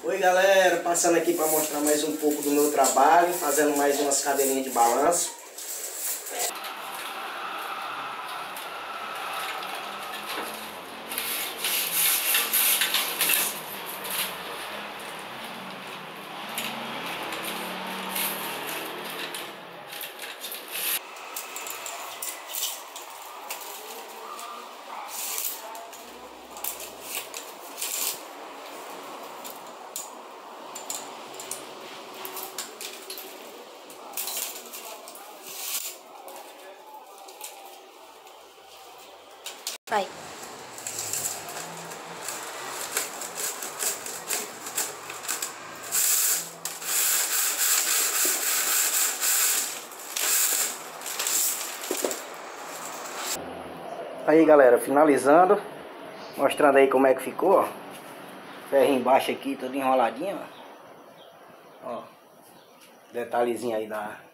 Oi galera, passando aqui para mostrar mais um pouco do meu trabalho, fazendo mais umas cadeirinhas de balanço. Vai. Aí galera, finalizando, mostrando aí como é que ficou, ó. Ferro embaixo aqui, tudo enroladinho, ó. Ó, detalhezinho aí da